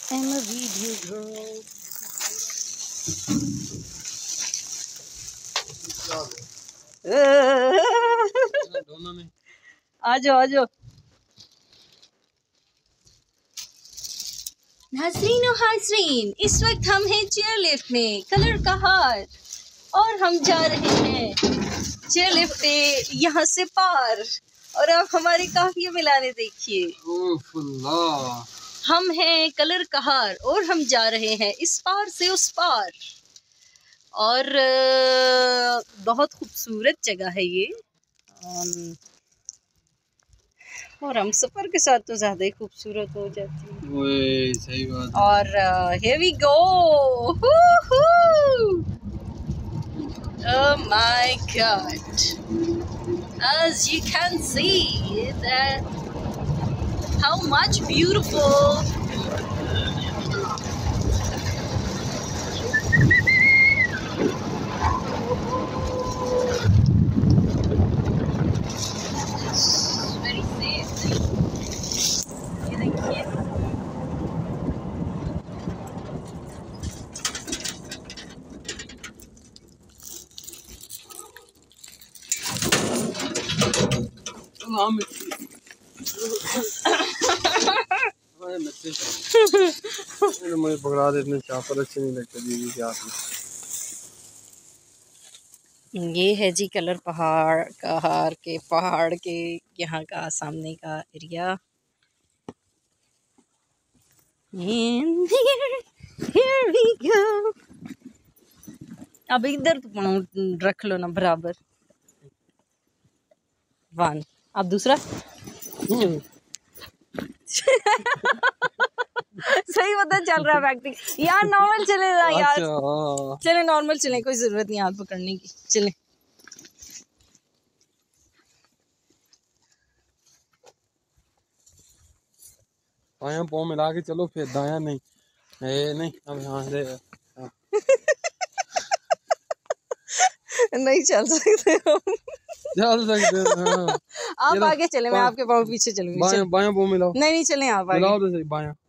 I'm a video girl. आ जाओ नाज़रीन और हाज़रीन, इस वक्त हम हैं चेयरलिफ्ट में कलर कहार और हम जा रहे हैं चेयरलिफ्ट पे यहाँ से पार। और आप हमारे काफिया मिलाने देखिए, हम हैं कलर कहार और हम जा रहे हैं इस पार से उस पार। और बहुत खूबसूरत जगह है ये, और हम सफ़र के साथ तो ज़्यादा ही खूबसूरत हो जाती है। सही बात। और here we go, oh my god, as you can see that how much beautiful very safe। ये देखिए मुझे पकड़ा दे, इतने चापर अच्छे नहीं लगते दीदी के हाथ में। ये है जी कलर पहाड़ के यहाँ का सामने का area. And here we go। अब इधर तो रख लो ना बराबर। 1 अब दूसरा सही पता चल रहा है एक्टिंग यार। नॉर्मल चले ना यार, चले नॉर्मल चले, कोई जरूरत नहीं हाथ पकड़ने की। चले बायां पाँव मिला के चलो, फिर दायां नहीं। नहीं अब यहाँ से नहीं चल सकते हम। चल सकते हैं। आप आगे चले, मैं आपके पाँव पीछे चलूंगी। बायां पाँव मिलाओ। नहीं चले आप आगे। मिलाओ तो सही बायां।